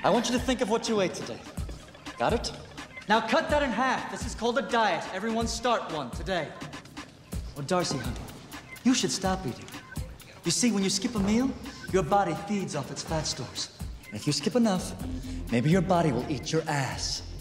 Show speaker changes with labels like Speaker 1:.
Speaker 1: I want you to think of what you ate today. Got it? Now cut that in half. This is called a diet. Everyone start one today. Well, Darcy, honey, you should stop eating. You see, when you skip a meal, your body feeds off its fat stores. And if you skip enough, maybe your body will eat your ass.